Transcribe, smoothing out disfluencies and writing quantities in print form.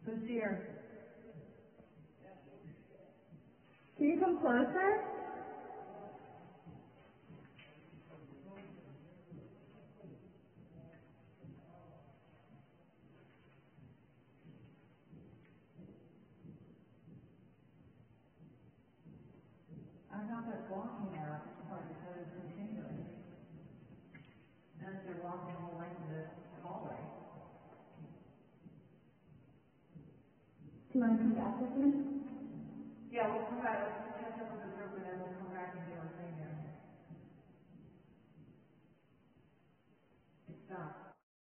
Who's here? Can you come closer? I'm not just walking there, but it's continuing. And if they're walking all the way to the hallway. Do you want to come back with me? Yeah, we'll come back, let's catch up with the group and then we'll come back and do our thing there. Stop.